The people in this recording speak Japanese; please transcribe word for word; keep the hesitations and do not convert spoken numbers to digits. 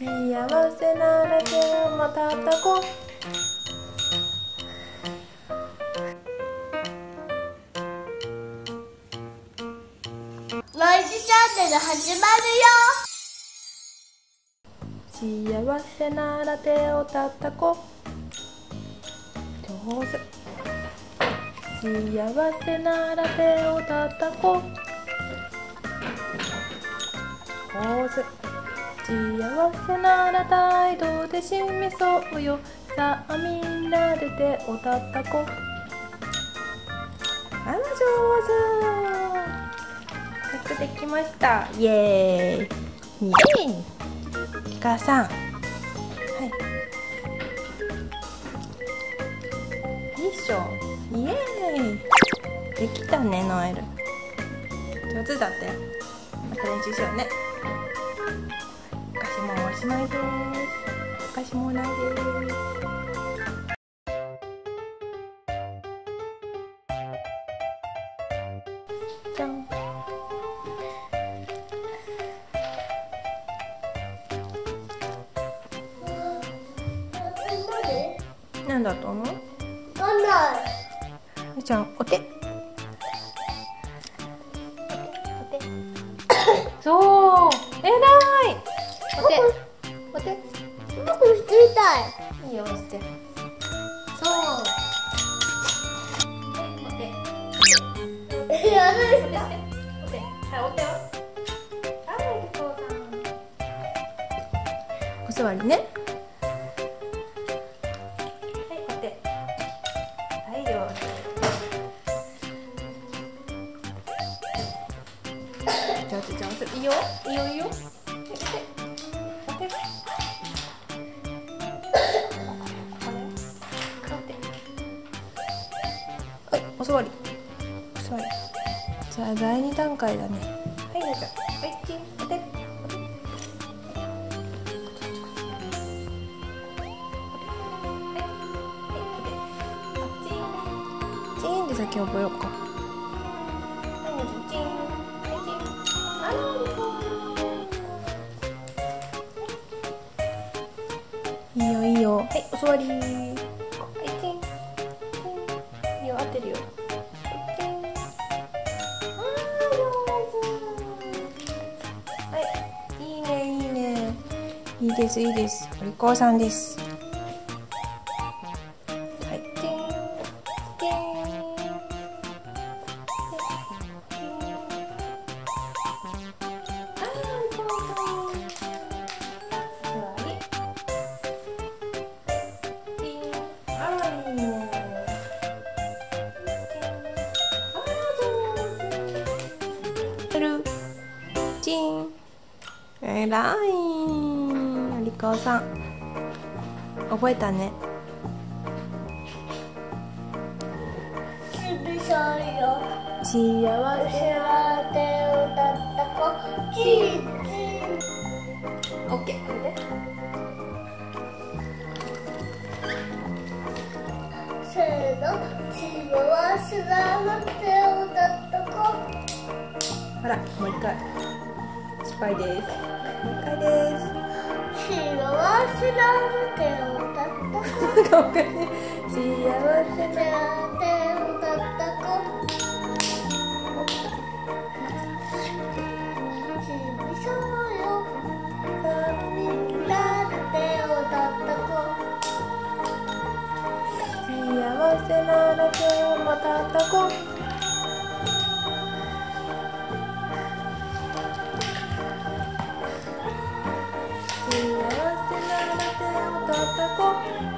幸せなら手をまたたこう。 ノイズチャンネル始まるよ。 幸せなら手をたたこう。上手。幸せなら手をたたこう。上手。幸せなら態度で示そうよ。さあみんなで手をたたこう。あら上手。よくできました。イエーイ。イエーイ。お母さん。はい。よいしょ。イエーイ。できたね、ノエル。上手だったよ。また練習しようね。お菓子もおしまいです。お菓子もないです。じゃん。なんだと思う？ わかんない。 じゃあお手。お手。そう、えらい。お手。お手。 うまくしてみたい。 いいよ、して。そう。お手。 え、やるんですか？ お手。はい、お手を。はい、お父さん。お座りね。はい、お手。はい、上手。上手上手。いいよ。いいよいいよ。お手。お手。はい、お座り。お座り。じゃあだいに段階だね。はい、どうぞ。はい、チン、お手。お手。チンで先覚えようか。はい、チン。はい、チン。あら、いいよいいよ。はい、お座り。はい、チン。いいよ、合ってるよ。チン。あー、上手。はい、いいねいいね。いいですいいです。お利口さんです。はい、チン。チン。チン。えらい。お利口さん。覚えたね。 すぐそうよ。 幸せ幸せは手をたたこう。チンチン。 オッケー、これで。 せーの。幸せは手をたたこう。 ほら、もう一回。失敗です。もう一回です。 幸せな手をたたこう。 おかしい。幸せな。 手をたたこう。ちびそうよ。みんなで手をたたこう。 幸せなら手をまたたこう。幸せなら手をたたこう。